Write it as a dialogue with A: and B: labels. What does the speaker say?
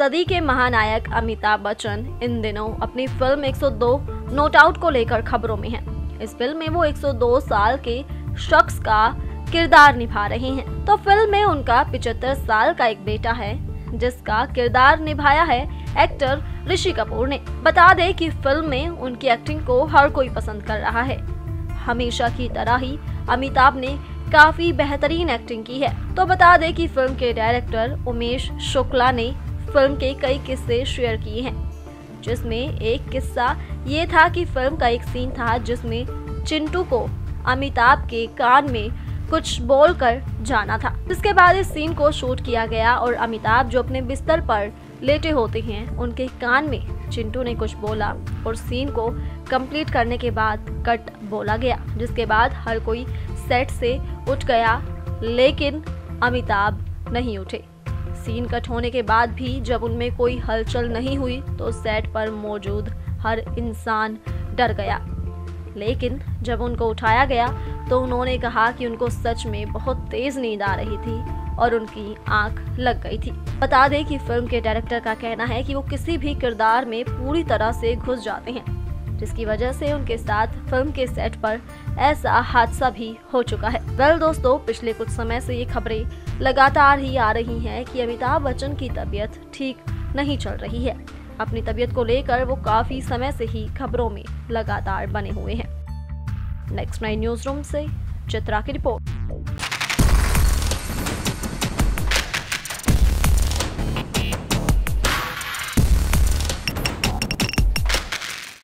A: सदी के महानायक अमिताभ बच्चन इन दिनों अपनी फिल्म 102 नोट आउट को लेकर खबरों में हैं। इस फिल्म में वो 102 साल के शख्स का किरदार निभा रहे हैं। तो फिल्म में उनका 75 साल का एक बेटा है जिसका किरदार निभाया है एक्टर ऋषि कपूर ने। बता दें कि फिल्म में उनकी एक्टिंग को हर कोई पसंद कर रहा है। हमेशा की तरह ही अमिताभ ने काफी बेहतरीन एक्टिंग की है। तो बता दें कि फिल्म के डायरेक्टर उमेश शुक्ला ने फिल्म के कई किस्से शेयर किए हैं, जिसमें एक किस्सा ये था कि फिल्म का एक सीन था जिसमें चिंटू को अमिताभ के कान में कुछ बोलकर जाना था। इसके बाद इस सीन को शूट किया गया और अमिताभ जो अपने बिस्तर पर लेटे होते हैं उनके कान में चिंटू ने कुछ बोला और सीन को कंप्लीट करने के बाद कट बोला गया, जिसके बाद हर कोई सेट से उठ गया लेकिन अमिताभ नहीं उठे। सीन कट होने के बाद भी जब उनमें कोई हलचल नहीं हुई तो सेट पर मौजूद हर इंसान डर गया, लेकिन जब उनको उठाया गया तो उन्होंने कहा कि उनको सच में बहुत तेज नींद आ रही थी और उनकी आंख लग गई थी। बता दें कि फिल्म के डायरेक्टर का कहना है कि वो किसी भी किरदार में पूरी तरह से घुस जाते हैं, जिसकी वजह से उनके साथ फिल्म के सेट पर ऐसा हादसा भी हो चुका है। वेल दोस्तों, पिछले कुछ समय से ये खबरें लगातार ही आ रही हैं कि अमिताभ बच्चन की तबीयत ठीक नहीं चल रही है। अपनी तबीयत को लेकर वो काफी समय से ही खबरों में लगातार बने हुए हैं। नेक्स्ट 9 न्यूज रूम से चित्रा की रिपोर्ट।